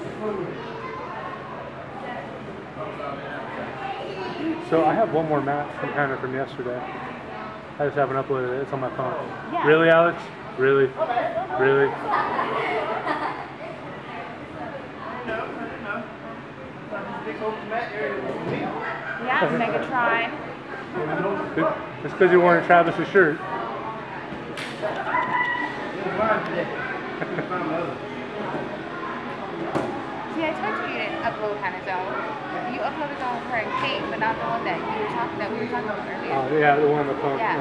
So I have one more match from Hanna from yesterday. I just haven't uploaded it. It's on my phone. Yeah. Really, Alex? Really? Really? Yeah, Megatron. It's because you're wearing Travis's shirt. See, I told you didn't upload Hanna's own. You uploaded on her and Kate, but not the one that we were talking about earlier. Oh, yeah, the one on the phone. Yeah.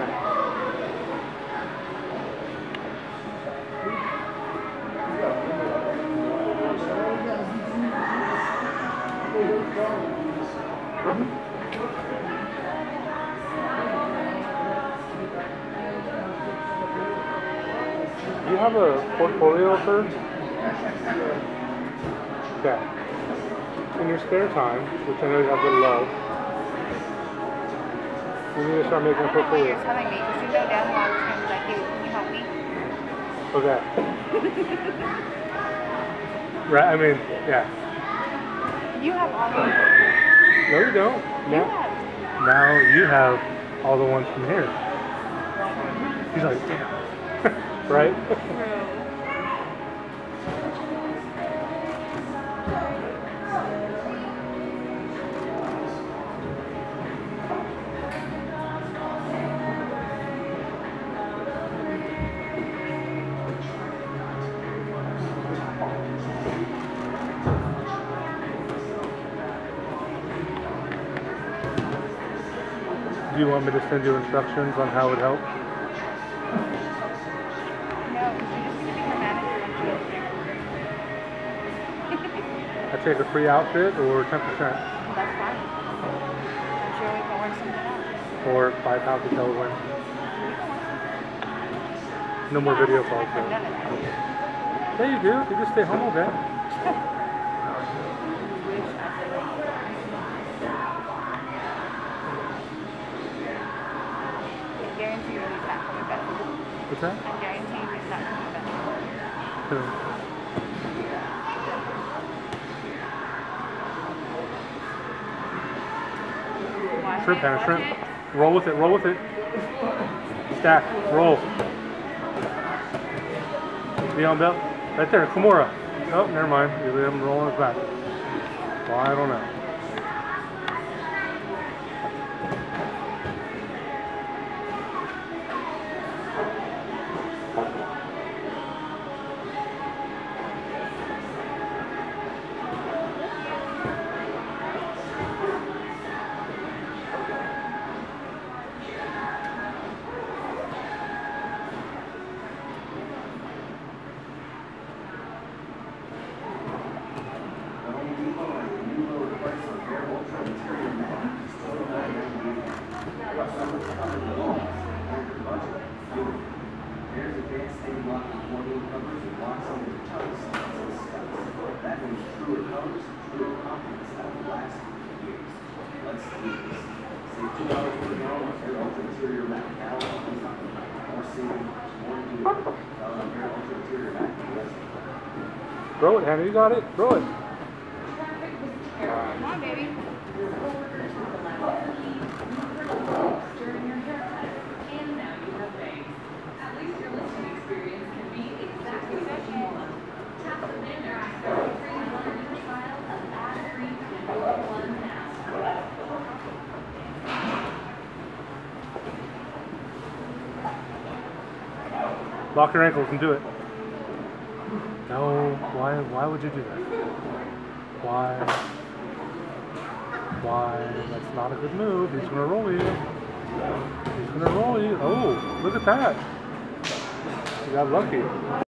Do you have a portfolio of her? Okay. In your spare time, which I know you have to love, you need to start making a I don't know what portfolio. you're telling me, because you know damn well I was going to be like, hey, can you help me? Okay. Right, I mean, yeah. You have all of them. No, you don't. You Now you have all the ones from here. He's like, damn. Right? True. Do you want me to send you instructions on how it would help? No, because you're just going to be her manager once you I take a free outfit or 10%? Well, that's fine. I'm sure we can work something out. Or 5 pounds of Delaware. No more video calls. None of that. Yeah, you do. You just stay home all day. I guarantee you he's not coming back. What's that? I guarantee you he's not coming back. Shrimp, Hanna, shrimp. Roll with it, roll with it. Stack, roll. Leon Bell. Right there, Kimura. Oh, never mind. You let him roll on his back. Well, I don't know. Throw it, Hanna, you got it. Throw it. Come on, baby. Lock your ankles and do it. No, why would you do that? Why? That's not a good move. He's gonna roll you. He's gonna roll you. Oh, look at that. You got lucky.